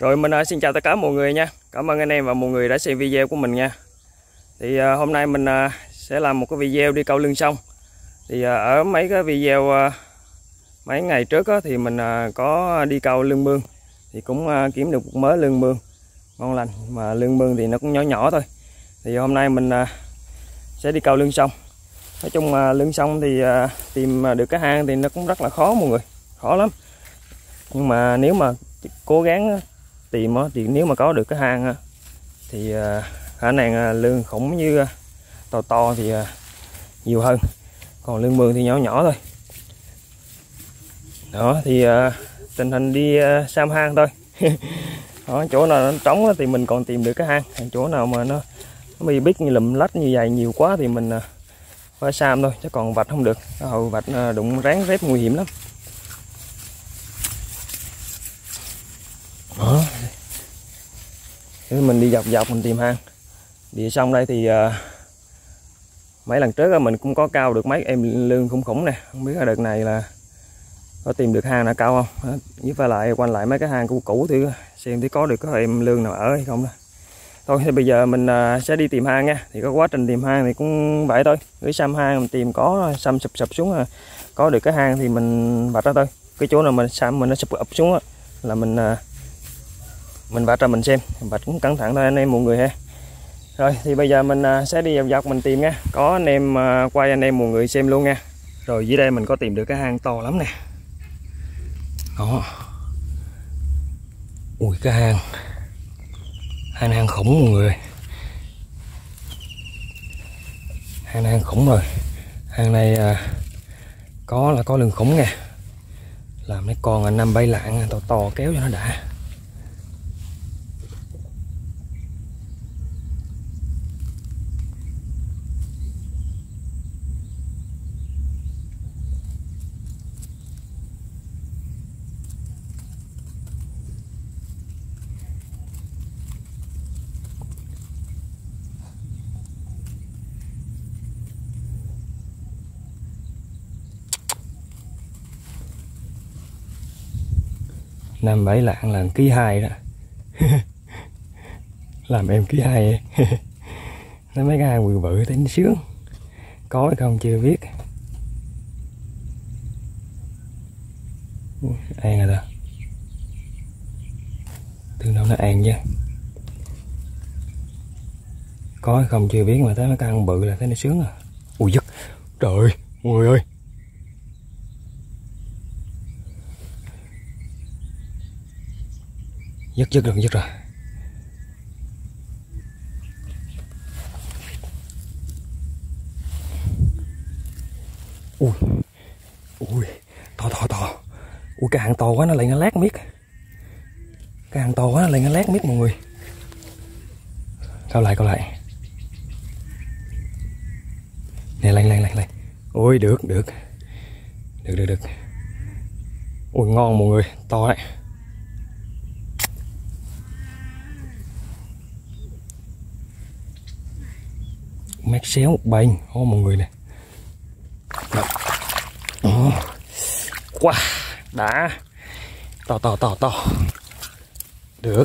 Rồi mình xin chào tất cả mọi người nha. Cảm ơn anh em và mọi người đã xem video của mình nha. Thì hôm nay mình sẽ làm một cái video đi câu lưng sông. Thì ở mấy cái video mấy ngày trước thì mình có đi câu lưng mương. Thì cũng kiếm được một mớ lưng mương ngon lành. Mà lưng mương thì nó cũng nhỏ nhỏ thôi. Thì hôm nay mình sẽ đi câu lưng sông. Nói chung lưng sông thì tìm được cái hang thì nó cũng rất là khó mọi người. Khó lắm. Nhưng mà nếu mà cố gắng tìm thì nếu mà có được cái hang thì khả năng lương khủng như to to thì nhiều hơn, còn lương mương thì nhỏ nhỏ thôi. Đó thì tình hình đi sam hang thôi. Đó, chỗ nào nó trống thì mình còn tìm được cái hang, chỗ nào mà nó bị bít như lùm lách như vậy nhiều quá thì mình phải sam thôi, chứ còn vạch không được. Hồi vạch đụng ráng rép nguy hiểm lắm. Đó. Thế mình đi dọc dọc mình tìm hang. Đi xong đây thì mấy lần trước mình cũng có cao được mấy em lương khủng khủng nè. Không biết là đợt này là có tìm được hang nào cao không. Với phải lại quanh lại mấy cái hang cũ cũ thì xem thì có được có em lương nào ở hay không đó. Thôi thì bây giờ mình sẽ đi tìm hang nha. Thì có quá trình tìm hang thì cũng vậy thôi. Cứ xăm hang mình tìm có xăm sụp sụp xuống có được cái hang thì mình vạch ra thôi. Cái chỗ nào mình xăm mình nó sụp ập xuống là mình vạch ra mình xem, vạch cũng cẩn thận thôi anh em mọi người ha. Rồi thì bây giờ mình sẽ đi dọc dọc mình tìm nha. Có anh em quay anh em mọi người xem luôn nha. Rồi dưới đây mình có tìm được cái hang to lắm nè. Đó. Ui cái hang khủng mọi người. Hang khủng rồi. Hang này có lưng khủng nha. Làm mấy con 5-7 lạng to to kéo cho nó đã. Năm 7 lạng là ký 2 đó. Làm em ký 2. Nó mấy cái hang bự bự thấy nó sướng. Có hay không chưa biết. An rồi đó. Tưởng đâu nó an chứ. Có hay không chưa biết mà thấy mấy cái hang bự là thấy nó sướng à. Ui giật. Trời ơi, mọi người ơi. Dứt rồi. Ui to. Ui cái hang to quá nó lại nó lát miết. Cái hang to quá nó lại nó lát miết mọi người. Cao lại. Nè lên. Ui được. Ui ngon mọi người, to đấy. Mát xéo một bành, mọi người nè. Wow, đã. To. Được.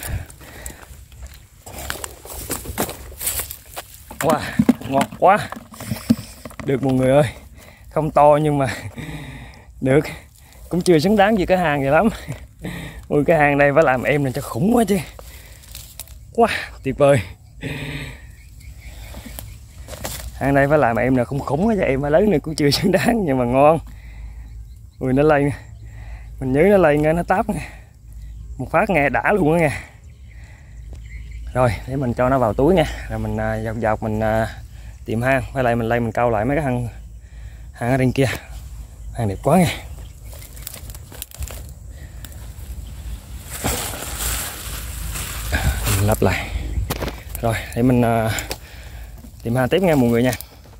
Wow, ngọt quá. Được mọi người ơi. Không to nhưng mà được. Cũng chưa xứng đáng gì cái hang vậy lắm. Ui cái hang đây phải làm em này cho khủng quá chứ. Wow, tuyệt vời. Hang đây phải làm em là không khủng quá cho em lớn này cũng chưa xứng đáng nhưng mà ngon. Ui nó lên. Mình nhớ nó lên nghe nó táp nè. Một phát nghe đã luôn á nha. Rồi để mình cho nó vào túi nha. Rồi mình dọc mình tìm hang. Với lại mình lên mình câu lại mấy cái hang ở trên kia. Hang đẹp quá nha. Mình lắp lại. Rồi để mình tìm hang tiếp nha mọi người nha.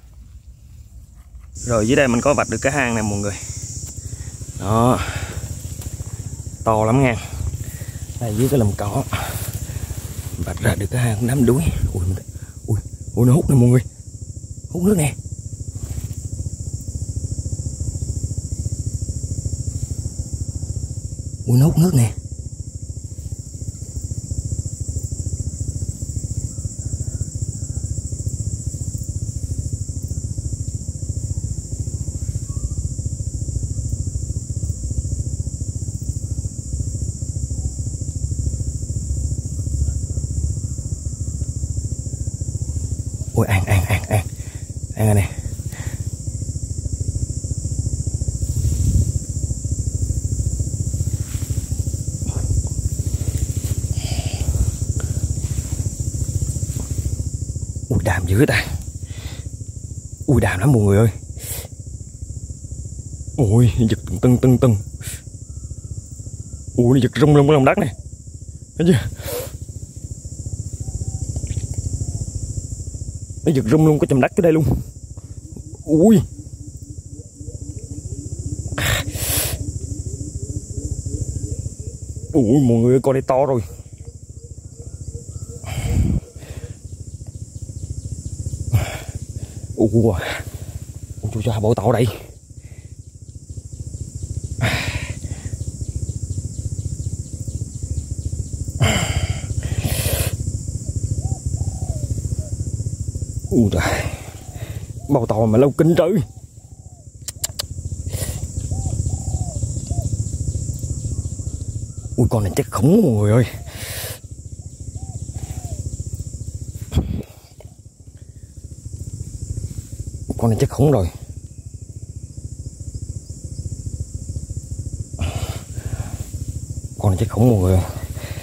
Rồi dưới đây mình có vạch được cái hang này mọi người. Đó. To lắm nha. Đây dưới cái lùm cỏ vạch ra được cái hang đám đuối. Ui nó hút nè mọi người. Hút nước nè. Ui nó hút nước nè. Ui ăn rồi nè. Ui đàm dữ ta. Ui đàm lắm mọi người ơi. Ui giật tưng. Ui nó giật rung lung cái lòng đất này. Thấy chưa? Nó giật rung luôn cái chầm đất cái đây luôn. Ui. Ui mọi người ơi, con đây to rồi. Ui cho bộ tàu đây. Ui trời, bao tàu mà lâu kinh trời. Ui con này chắc khủng mọi người ơi. Con này chắc khủng rồi. Con này chắc khủng mọi người ơi.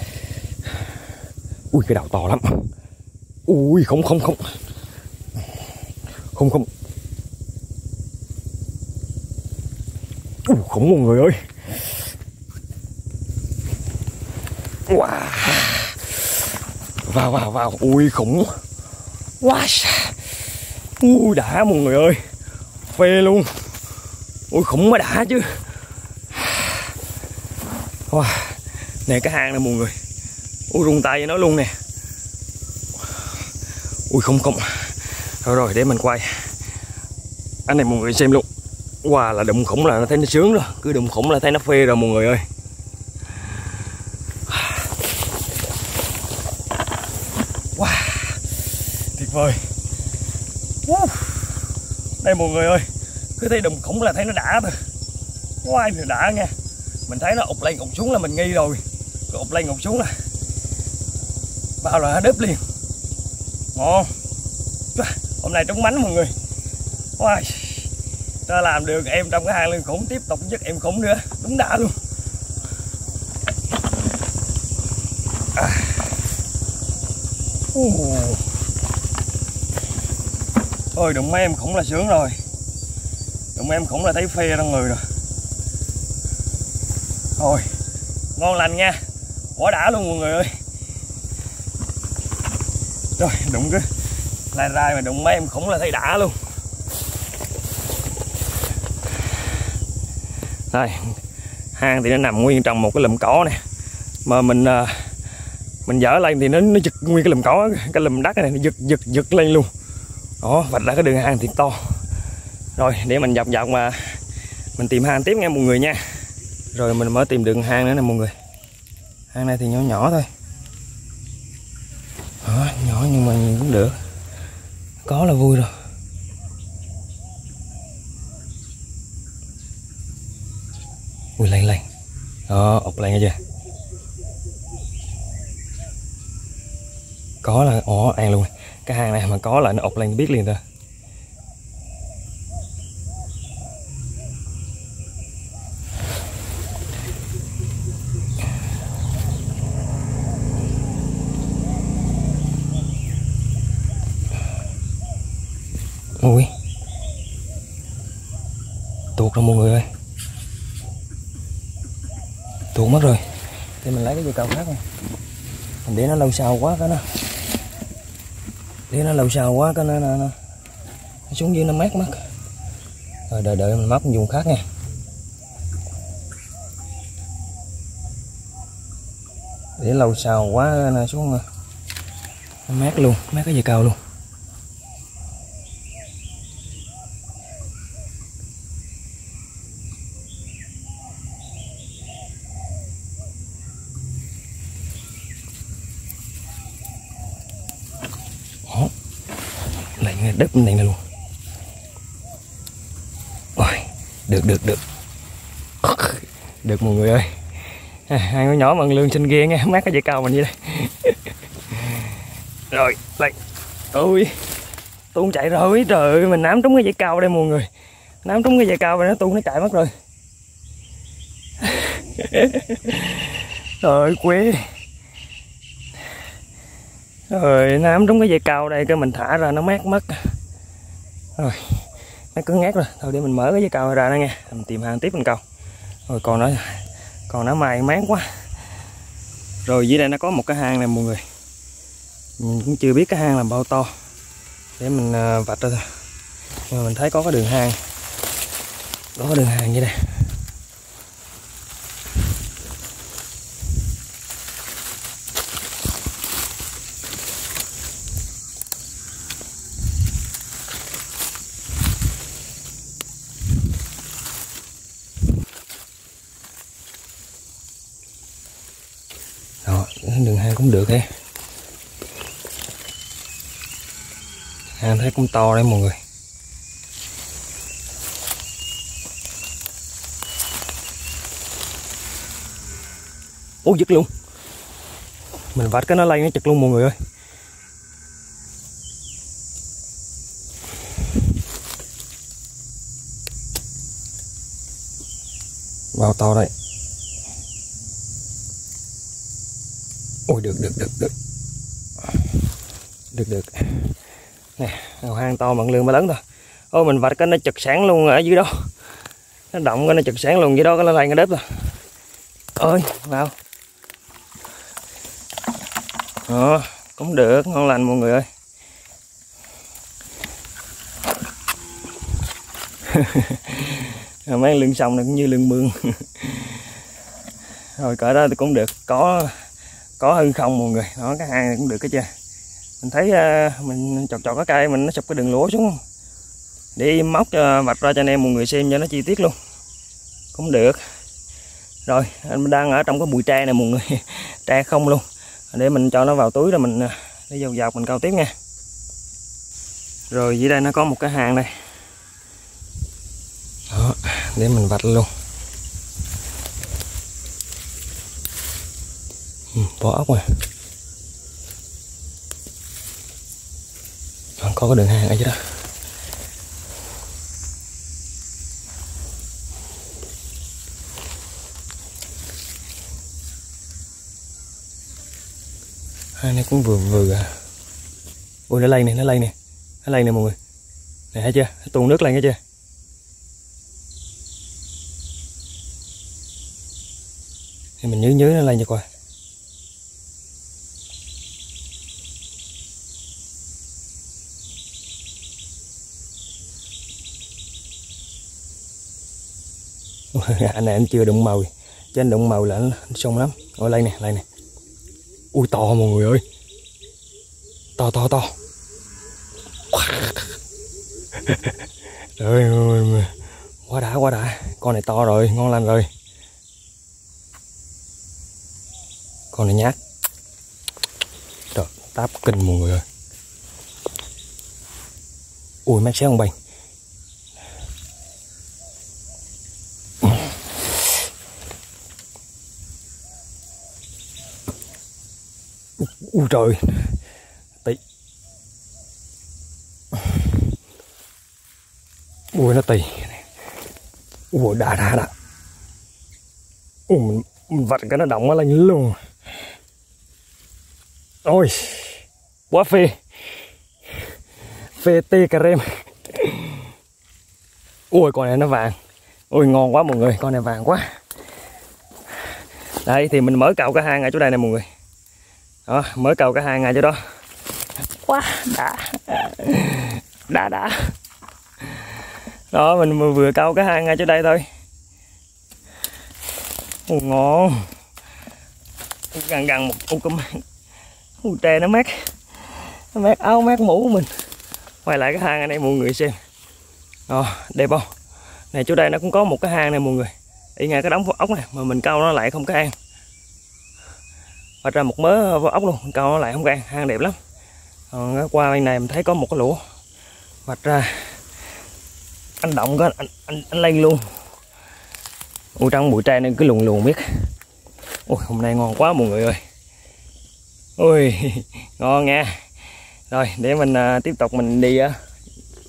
Ui cái đầu to lắm. Ui không. Khủng mọi người ơi. Wow. Ui khủng. Wow. Ui đã mọi người ơi. Phê luôn. Ui khủng mới đã chứ. Wow. Nè cái hang này mọi người. Ui rung tay với nó luôn nè. Ui không. Rồi để mình quay anh này mọi người xem luôn. Wow là đụng khủng là nó thấy nó sướng rồi. Cứ đụng khủng là thấy nó phê rồi mọi người ơi. Wow tuyệt vời. Đây mọi người ơi, cứ thấy đụng khủng là thấy nó đã thôi. Wow thì đã nha. Mình thấy nó ụt lên ụt xuống là mình nghi rồi. Cứ ụt lên ụt xuống là bao là đớp liền. Ngon. Hôm nay trúng mánh mọi người. Wow. Ta làm được em trong cái hang lưng khủng, tiếp tục dứt em khủng nữa. Đúng đã luôn. Ôi đụng mấy em khủng là sướng rồi. Đụng mấy em khủng là thấy phê trong người rồi. Thôi ngon lành nha. Quá đã luôn mọi người ơi. Rồi đụng cứ lai rai mà đụng mấy em khủng là thấy đã luôn. Đây hang thì nó nằm nguyên trong một cái lùm cỏ nè. Mà mình dở lên thì nó giật nguyên cái lùm cỏ, cái lùm đất này nó giật lên luôn. Đó vạch ra cái đường hang thiệt to. Rồi để mình dọc mà mình tìm hang tiếp nghe mọi người nha. Rồi mình mới tìm đường hang nữa nè mọi người. Hang này thì nhỏ thôi. Đó, nhỏ nhưng mà nhìn cũng được. Có là vui rồi. Ui lên. Đó ụt lên nghe chưa. Có là an luôn. Cái hang này mà có là nó ụt lên biết liền thôi. Ui tuột rồi mọi người ơi. Tuột mất rồi. Thì mình lấy cái dây cao khác này. Mình để nó lâu sau quá cái nó. Để nó lâu sau quá cái nó xuống dưới nó mát mất. Rồi đợi mình móc dùng khác nha. Để lâu sau quá nó xuống nó mát luôn, mát cái dây cao luôn. Này đất này luôn. Ôi, được. Được mọi người ơi. Hai con nhỏ mà lương xinh ghê nghe, mát cái dây cao mình như đây. Rồi, lên. Ôi, tuôn chạy rồi. Trời ơi, mình nắm trúng cái dây cao đây mọi người, nắm trúng cái dây cao và nó tuôn nó chạy mất rồi. Trời quê. Rồi nắm trúng cái dây cao đây cái mình thả ra nó mát mất rồi, nó cứng ngắt rồi. Thôi để mình mở cái dây cao ra đó nha, mình tìm hàng tiếp mình câu. Rồi còn nó may mắn quá. Rồi dưới đây nó có một cái hang này mọi người, mình cũng chưa biết cái hang làm bao to để mình vạch ra thôi. Nhưng mà mình thấy có cái đường hang, có cái đường hang như đây. Đó, đường hang cũng được thế. Hang thấy cũng to đấy mọi người. Ủa giật luôn. Mình vạch cái nó lay nó chật luôn mọi người ơi. Bao to đây. Ôi được. Được. Nè, hang to bằng lương mà lớn thôi. Ôi mình vạch cái nó chật sáng luôn ở dưới đó. Nó động cái nó chật sáng luôn dưới đó, cái nó lay cái đớp rồi. Ơi, vào. Cũng được, ngon lành mọi người ơi. Mấy lưng sông này cũng như lưng mương. Rồi cỡ đó thì cũng được, có hơn không mọi người. Đó, cái hang này cũng được cái chưa. Mình thấy mình chọt cái cây mình nó sụp cái đường lúa xuống để móc cho vạch ra cho anh em mọi người xem cho nó chi tiết luôn. Cũng được. Rồi anh đang ở trong cái bụi tre này mọi người. Tre không luôn. Để mình cho nó vào túi rồi mình để dọc mình câu tiếp nha. Rồi dưới đây nó có một cái hang đây. Đó, để mình vạch luôn. Vỏ ốc nè. Có cái đường hang ở dưới đó. Hang này cũng vừa à. Ui nó lay nè, nó lay nè mọi người. Này thấy chưa? Nó tuôn nước lên nghe chưa? Thì mình nhớ nó lên cho coi. Anh này anh chưa đụng màu, chứ anh đụng màu là anh xong lắm. Ôi lay nè. Ui to mọi người ơi. To. Trời ơi, quá đã. Con này to rồi, ngon lành rồi. Con này nhát. Trời, táp kinh mọi người ơi. Ui mát xéo không bay. Ui trời. Tí. Ui nó tì. Ui đã. Ui mình vạch cái nó động nó lên luôn. Ôi. Quá phê. Phê tê cà rem. Ui con này nó vàng. Ui ngon quá mọi người, con này vàng quá. Đây thì mình mở cào cái hang ở chỗ đây nè mọi người. Đó, mới cầu cái hang ngay chỗ đó. Quá đã. Đó mình vừa câu cái hang ngay chỗ đây thôi. Ngon. Gần một tre nó mát áo mát mũ của mình. Quay lại cái hang ở đây mọi người xem. Đẹp không? Này chỗ đây nó cũng có một cái hang này mọi người. Y ngay cái đống ốc này mà mình câu nó lại không có ăn. Và ra một mớ ốc luôn, câu nó lại không có ăn, hang đẹp lắm. Còn qua bên này mình thấy có một cái lũa. Vạch ra anh động cái anh lên luôn. Ui trong bụi tre này cứ luồn biết. Ui hôm nay ngon quá mọi người ơi. Ui ngon nha. Rồi để mình tiếp tục mình đi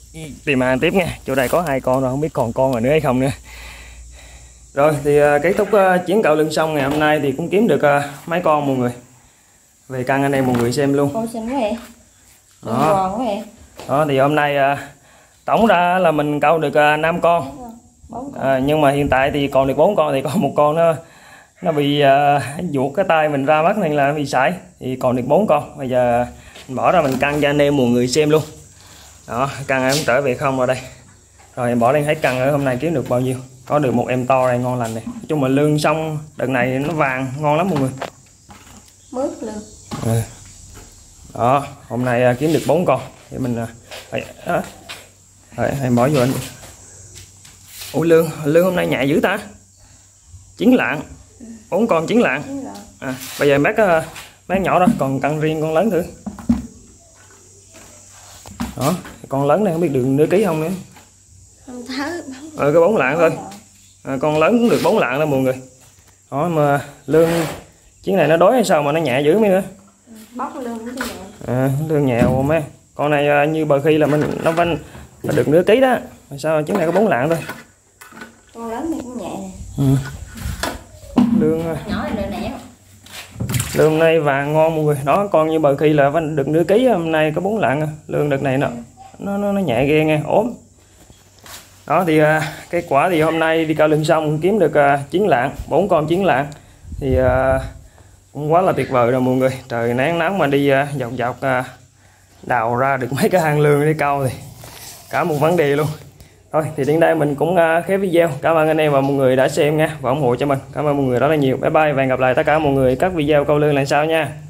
tìm hàng tiếp nha. Chỗ đây có 2 con rồi, không biết còn con nào nữa hay không nữa. Rồi thì kết thúc chuyến cạo lưng xong ngày hôm nay thì cũng kiếm được mấy con mọi người. Về căng anh em mọi người xem luôn. Con xinh quá vậy. Đó. Quá vậy. Đó thì hôm nay tổng ra là mình câu được 5 con. Nhưng mà hiện tại thì còn được 4 con, thì có một con nó bị vuột cái tay mình ra mất nên là bị sảy, thì còn được 4 con. Bây giờ mình bỏ ra mình căng cho anh em mọi người xem luôn. Đó, căng em trở về không ở đây. Rồi em bỏ lên hết căng ở hôm nay kiếm được bao nhiêu. Có được một em to này ngon lành này. Nói chung là lương xong đợt này nó vàng ngon lắm mọi người. Mướt lương. Đó, hôm nay kiếm được 4 con thì mình em bỏ vô anh. Ủa lương hôm nay nhẹ dữ ta. 9 lạng. 4 con 9 lạng. Bây giờ bác nhỏ đó, còn cân riêng con lớn thử. Đó, con lớn này không biết được nửa ký không nữa. Không thấy. Cái 4 lạng thôi. Con lớn cũng được 4 lạng đó mọi người. Đó mà lương chuyến này nó đói hay sao mà nó nhẹ dữ mấy nữa. Bóc lương cũng nhẹ. Lương nhẹ mấy. Con này như bờ khi là nó được nửa ký đó. Mà sao chuyến này có 4 lạng thôi. Con lớn này cũng nhẹ nè. Lương nhỏ này nè. Lương hôm nay vàng ngon mọi người. Đó, con như bờ khi là được nửa ký, hôm nay có 4 lạng. Lương đợt này nó nhẹ ghê nghe, ốm. Đó thì kết quả thì hôm nay đi cạo lưng xong kiếm được 9 lạng, 4 con 9 lạng. Thì cũng quá là tuyệt vời rồi mọi người. Trời nắng nóng mà đi dọc đào ra được mấy cái hang lương để câu thì cả một vấn đề luôn. Thôi thì đến đây mình cũng khép video. Cảm ơn anh em và mọi người đã xem nha và ủng hộ cho mình. Cảm ơn mọi người rất là nhiều. Bye bye và hẹn gặp lại tất cả mọi người các video câu lương lần sau nha.